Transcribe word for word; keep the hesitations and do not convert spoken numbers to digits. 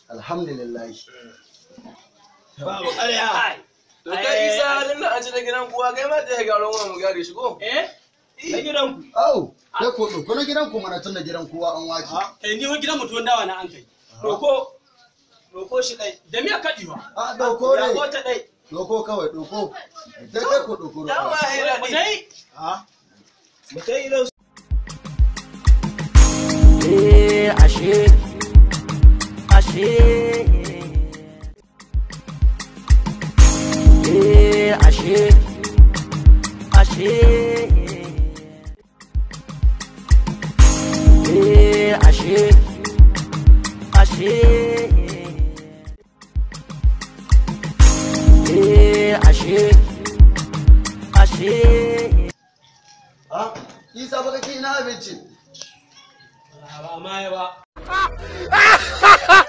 alhamdulillah. Babu ƙarya. To kai Isa halin da an ci da gidan kuwa kai ma ta ya garon wani mu gyare shi ko? Eh? Na gidan ku. Au, kai ko ɗauko na gidan ku mana tun da gidan kowa an wace. Kai ni wani gidan mutuwan dawa na an kai. Doko. Doko shi ɗai. Da miya kaɗiwa. A ɗauko ne. Doko ta ɗai. Ɗauko kawai ɗauko. Sai kai ko ɗauko. Dan ma ya Mu daɗi. dai. Mu ta yi lausu. Eh, ashe, ashe, eh, ashe, ashe, eh, ashe, ashe, eh, ashe, ashe. Ha? Isa baka ki na abinci. Ba ma ya ba.